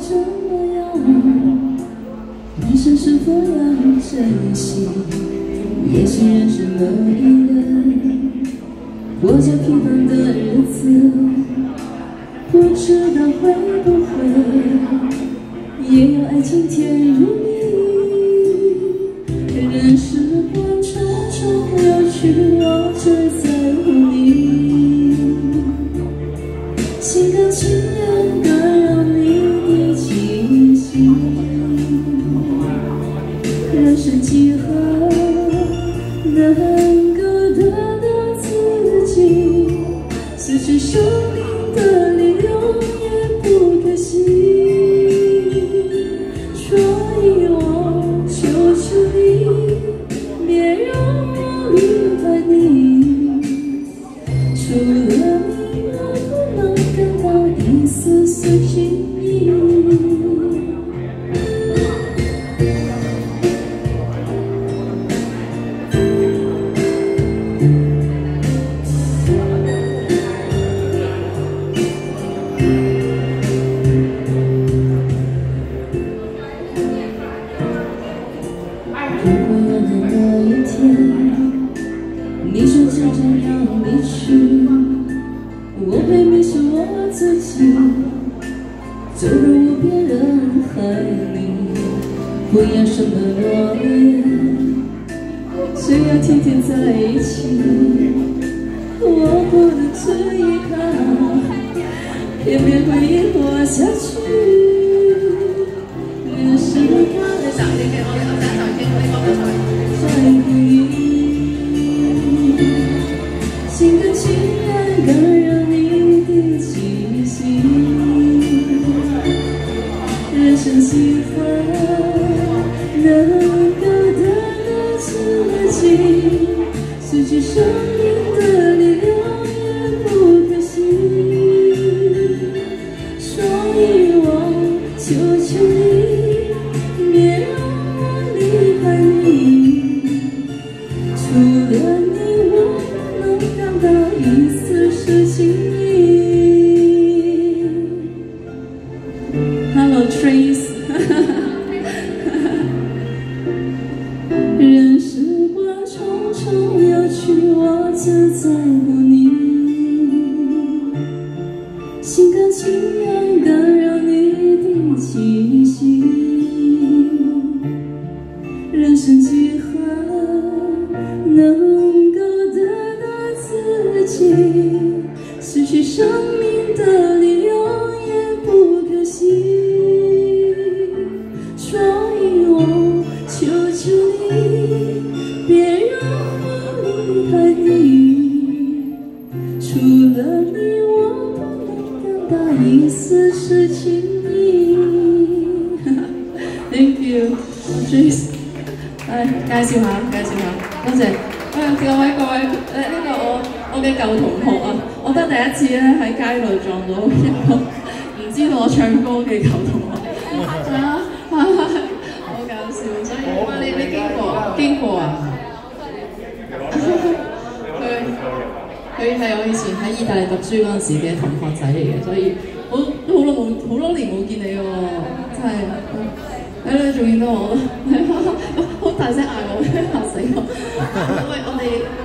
这么样，人生是否要珍惜？也许人生某一个过着平凡的日子，不知道会不会也有爱情甜如蜜。人世间种种有趣，我只在乎你。心甘情愿感染你的气息，人生几何能够得到自己？失去生命的理由也不可惜，所以我求求你，别让我离开你。除了你，我不能感到一丝丝情意。如果有那一天，你说真正要离去，我会迷失我自己，走入无边人海里，不要什么诺言，谁要天天在一起，我不能只依靠，偏偏回忆活下去。人生在乎你，心甘情愿感染你的气息。人生几何能够得到自己？失去生命的力量也不可惜，所以我求求你，别让我离开你。除了你，我不能感到一丝丝情意。Hello Trace 人世过重重有趣，我只在乎你。心甘情愿感染你的气息。人生几何能够得到自己？失去生命的理由也不可惜，所以我求求你，别让我离开你。除了你，我不能感到一丝丝情意。Thank you, Trace。介紹下，多謝。各位，我嘅舊同學啊，我覺得第一次咧喺街度撞到一個唔知道我唱歌嘅舊同學，好搞笑。所以你經過啊？佢係我以前喺意大利讀書嗰陣時嘅同學仔嚟嘅，所以好多年冇見你喎，真係。你仲見到我，好大聲嗌我，嚇死我！喂，我哋。